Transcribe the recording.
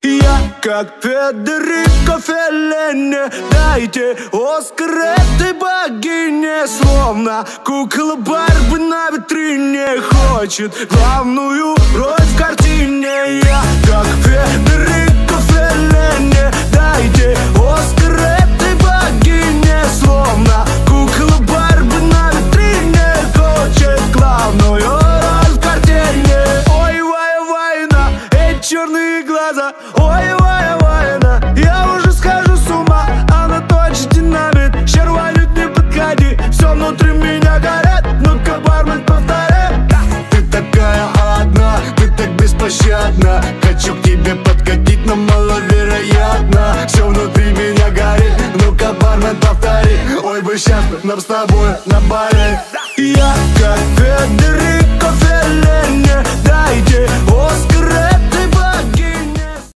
Я как Федерико Феллини, дайте Оскар этой богине. Словно кукла Барби на витрине, хочет главную роль в картине. Я как Федерико Феллини, дайте Оскар этой богине. Словно кукла Барби на витрине, хочет главную роль в картине. Ой, вайна, эти черные глаза. Ой, вайна, я уже схожу с ума. Она точно динамит, щерванит, не подходи. Все внутри меня горит, ну-ка, бармен, повтори. Ты такая одна, ты так беспощадна. Хочу к тебе подкатить, но маловероятно. Все внутри меня горит, ну-ка, бармен, повтори. Ой, бы сейчас нам с тобой на Бали. Я как Федерико Феллини, дайте